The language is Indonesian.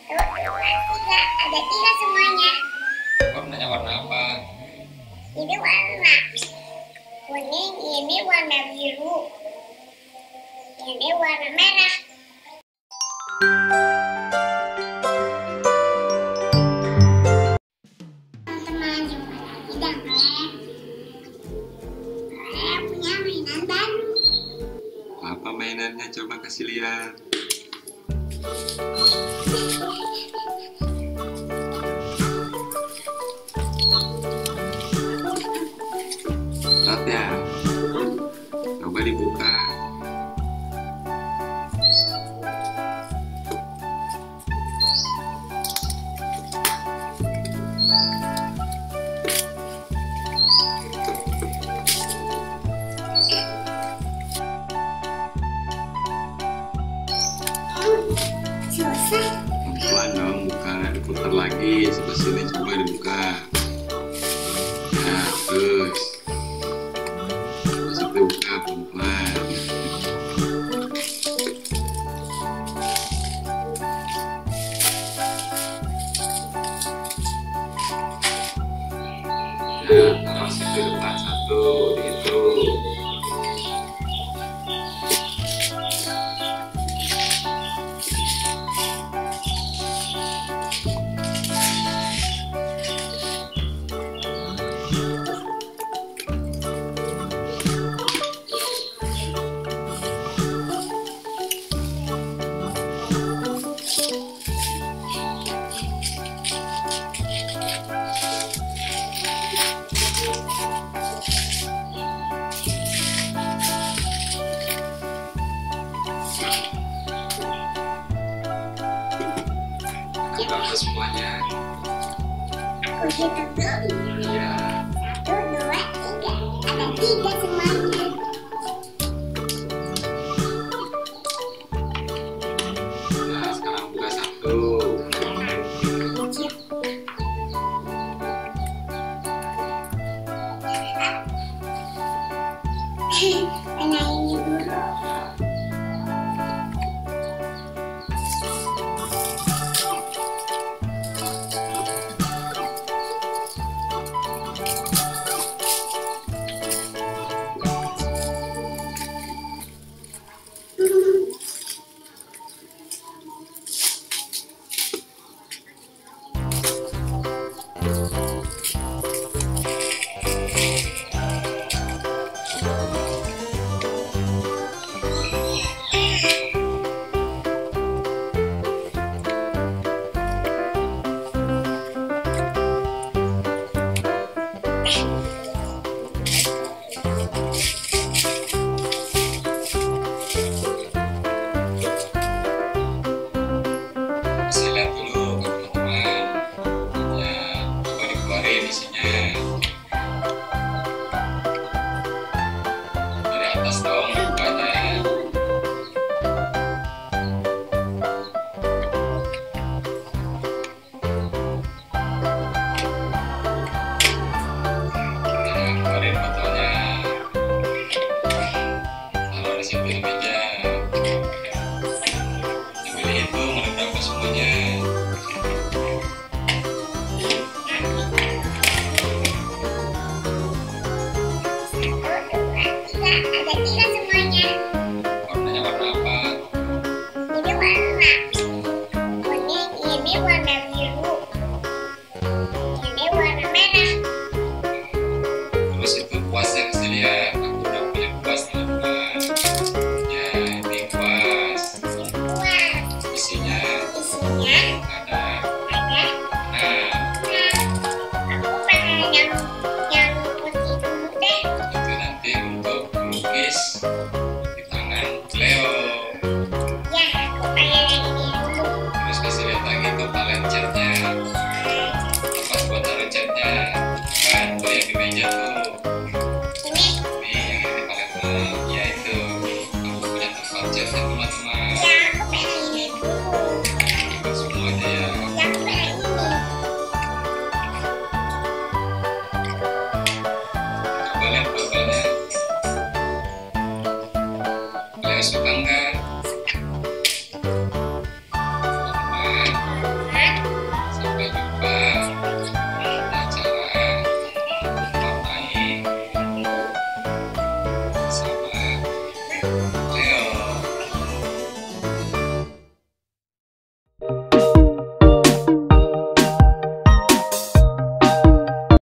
Tiga, ada tiga semuanya. Warnanya warna apa? Ini warna kuning, ini warna biru, ini warna merah. Teman-teman, jumpa lagi dengan Lea punya mainan baru. Apa mainannya? Coba kasih lihat. Berat ya? Coba dibuka. Susah. Pelan dong, buka, diputar lagi sebelah sini, coba dibuka. Nah, terus itu buka pelan-pelan. Nah, taruh situ depan satu, gitu. Berapa semuanya? Aku hitung dulu. Ya. 1, 2, 3. Ada tiga semuanya. Nah, sekarang buka satu. Mana ini dulu? Kasih lihat dulu ke teman-teman. Ya, coba dikeluarin isinya. Dari atas dong bukanya. Nah, keluarin botolnya. Taruh di situ di meja. Sambil dihitung ada berapa semuanya. Ada tiga semuanya. Warnanya warna apa? Ini warna kuning, ini warna biru, ini warna merah. Terus itu kuasnya kasih lihat. Aku udah punya kuas teman-teman. Ya, ini kuas. Wah, Isinya isinya ada